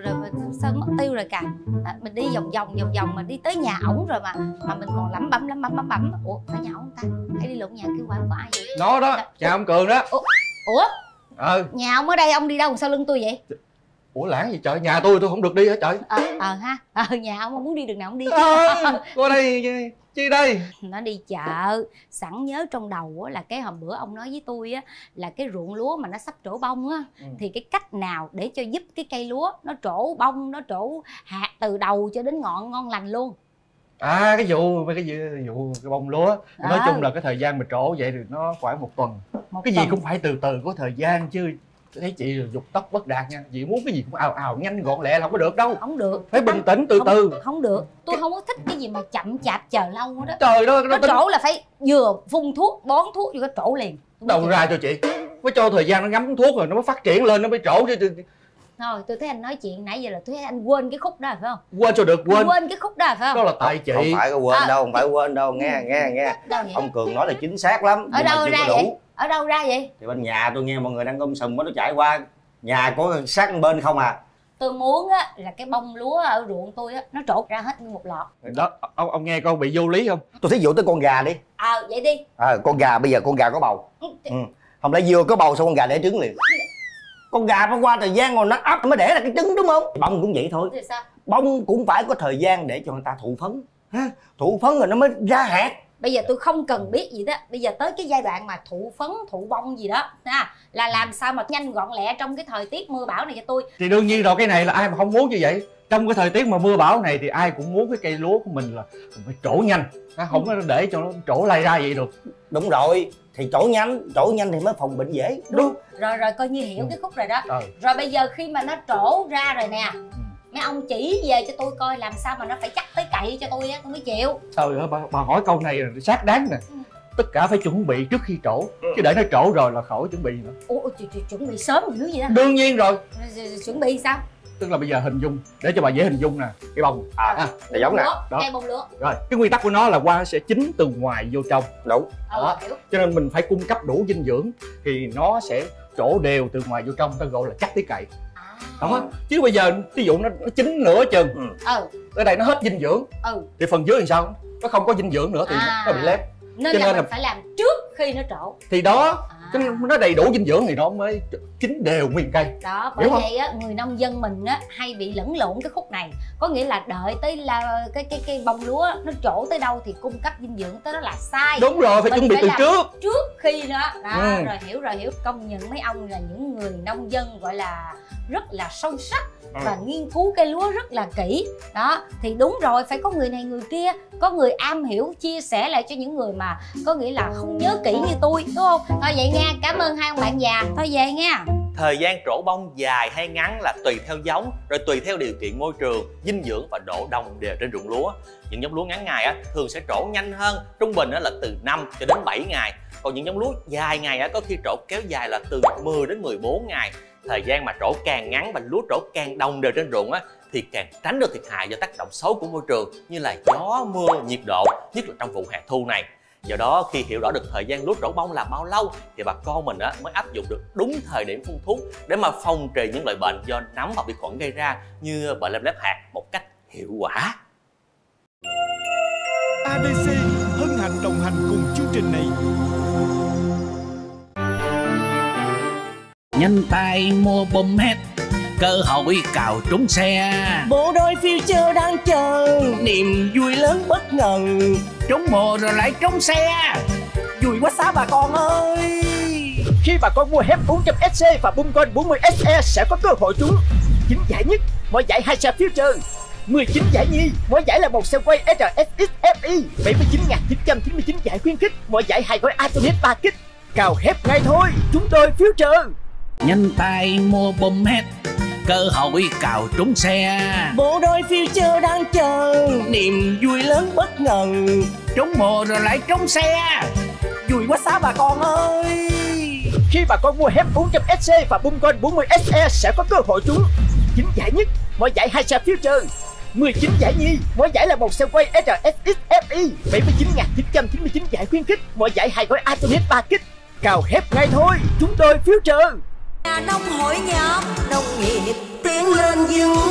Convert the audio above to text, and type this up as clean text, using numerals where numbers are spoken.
rồi mà sao mất tiêu rồi kìa. Mình đi vòng vòng mà đi tới nhà ổng rồi mà mình còn lẩm bẩm. Ủa phải nhà ổng ta, hay đi lộn nhà kêu qua có ai vậy? Nó đó, nhà ông Cường đó. Ủa? Nhà ông ở đây, ông đi đâu sau lưng tôi vậy? Ủa lãng gì trời, nhà tôi không được đi hả trời? Nhà ông muốn đi đường nào ông đi. Qua đây chi đây? Nó đi chợ, sẵn nhớ trong đầu á, là cái hôm bữa ông nói với tôi á, là cái ruộng lúa mà nó sắp trổ bông á, thì cái cách nào để cho giúp cái cây lúa nó trổ bông, nó trổ hạt từ đầu cho đến ngọn ngon lành luôn. Cái vụ cái bông lúa, nói chung là cái thời gian mà trổ vậy thì nó khoảng 1 tuần. Cái gì cũng phải từ từ, có thời gian chứ. Thấy chị dục tốc bất đạt nha, chị muốn cái gì cũng ào nhanh gọn lẹ là không có được đâu. Không được, phải bình tĩnh từ từ. Không được, tôi không có thích cái gì mà chậm chạp chờ lâu đó. Trời ơi, nó trổ là phải vừa phun thuốc bón thuốc vô cái trổ liền. Đâu ra cho chị, phải cho thời gian nó ngắm thuốc rồi nó mới phát triển lên, nó mới trổ chứ. Thôi tôi thấy anh nói chuyện nãy giờ là tôi thấy anh quên cái khúc đó phải không? Quên cho được, quên cái khúc đó phải không? Đó là tại chị. Không phải quên đâu, không phải quên đâu, nghe. Ông Cường nói là chính xác lắm. Ở đâu ra vậy? Ở đâu ra vậy? Thì bên nhà tôi nghe mọi người đang sùm nó chạy qua. Nhà có sát bên không à? Tôi muốn á là cái bông lúa ở ruộng tôi á nó trổ ra hết như một lọt. Đó, ông nghe con bị vô lý không? Tôi thí dụ tới con gà đi. Vậy đi. Con gà bây giờ con gà có bầu. Không lẽ vừa có bầu sao con gà đẻ trứng liền? Con gà nó qua thời gian rồi nó ấp mới đẻ ra cái trứng đúng không? Bông cũng vậy thôi. Thì sao? Bông cũng phải có thời gian để cho người ta thụ phấn. Thụ phấn rồi nó mới ra hạt. Bây giờ tôi không cần biết gì đó. Bây giờ tới cái giai đoạn mà thụ phấn, thụ bông gì đó là làm sao mà nhanh gọn lẹ trong cái thời tiết mưa bão này cho tôi. Thì đương nhiên rồi, cái này là ai mà không muốn như vậy. Trong cái thời tiết mà mưa bão này thì ai cũng muốn cái cây lúa của mình là phải trổ nhanh, không có để cho nó trổ lay ra vậy được. Đúng rồi, thì trổ nhanh thì mới phòng bệnh dễ. Đúng. Rồi coi như hiểu cái khúc rồi đó. Rồi bây giờ khi mà nó trổ ra rồi nè, mấy ông chỉ về cho tôi coi làm sao mà nó phải chắc tới cậy cho tôi á, tôi mới chịu. Trời ơi, bà hỏi câu này là xác đáng nè. Tất cả phải chuẩn bị trước khi trổ, chứ để nó trổ rồi là khỏi chuẩn bị nữa. Ủa, chuẩn bị sớm dữ vậy đó? Đương nhiên rồi. Chuẩn bị sao? Tức là bây giờ hình dung, để cho bà dễ hình dung nè, cái bông là giống nè. Cây bông lúa. Rồi, cái nguyên tắc của nó là hoa sẽ chín từ ngoài vô trong. Đúng. Cho nên mình phải cung cấp đủ dinh dưỡng thì nó sẽ trổ đều từ ngoài vô trong, ta gọi là chắc tí cậy. Đó, chứ bây giờ ví dụ nó chín nửa chừng, ở đây nó hết dinh dưỡng, thì phần dưới thì sao? Nó không có dinh dưỡng nữa thì nó bị lép. Nên là mình phải làm trước khi nó trổ. Thì đó, cho nên nó đầy đủ dinh dưỡng thì nó mới chín đều nguyên cây. Đó, bởi vậy á, người nông dân mình á hay bị lẫn lộn cái khúc này. Có nghĩa là đợi tới là cái bông lúa nó trổ tới đâu thì cung cấp dinh dưỡng tới đó là sai. Đúng rồi, phải chuẩn bị từ trước khi đó. Rồi hiểu. Công nhận mấy ông là những người nông dân gọi là rất là sâu sắc và nghiên cứu cây lúa rất là kỹ. Đó, thì đúng rồi, phải có người này người kia, có người am hiểu chia sẻ lại cho những người mà có nghĩa là không nhớ kỹ như tôi, đúng không? Thôi vậy nha, cảm ơn hai ông bạn già. Thôi về nha. Thời gian trổ bông dài hay ngắn là tùy theo giống, rồi tùy theo điều kiện môi trường, dinh dưỡng và độ đồng đều trên ruộng lúa. Những giống lúa ngắn ngày á, thường sẽ trổ nhanh hơn, trung bình á, là từ 5 cho đến 7 ngày. Còn những giống lúa dài ngày á, có khi trổ kéo dài là từ 10 đến 14 ngày. Thời gian mà trổ càng ngắn và lúa trổ càng đồng đều trên ruộng á, thì càng tránh được thiệt hại do tác động xấu của môi trường như là gió, mưa, nhiệt độ, nhất là trong vụ hè thu này. Do đó khi hiểu rõ được thời gian lúa trổ bông là bao lâu thì bà con mình mới áp dụng được đúng thời điểm phun thuốc để mà phòng trừ những loại bệnh do nấm và vi khuẩn gây ra như bệnh lem lép hạt một cách hiệu quả. ADC hân hạnh đồng hành cùng chương trình này. Nhanh tay mua bom hết, cơ hội cào trúng xe. Bộ đôi Future đang chờ, niềm vui lớn bất ngờ. Trúng mùa rồi lại trúng xe, vui quá xá bà con ơi. Khi bà con mua HEP 400SC và Boomcoin 40SE sẽ có cơ hội trúng 9 giải nhất, mỗi giải 2 xe Future, 19 giải nhì, mỗi giải là một xe quay RSX FI, 79.999 giải khuyến khích, mỗi giải 2 gói Atonet 3 kích. Cào HEP ngay thôi, chúng tôi Future. Nhanh tay mua bom hết, cơ hội cào trúng xe. Bộ đôi Future đang chờ, niềm vui lớn bất ngờ. Trúng mùa rồi lại trúng xe, vui quá xá bà con ơi. Khi bà con mua HEP 400SC và Boomcoin 40SE sẽ có cơ hội trúng 9 giải nhất, mỗi giải 2 xe Future, 19 giải nhì, mỗi giải là một xe quay RSX FI, 79.999 giải khuyến khích, mỗi giải 2 gói Atonet 3 kích. Cào HEP ngay thôi, chúng tôi Future. Nhà nông hội nhập nông nghiệp tiến lên vững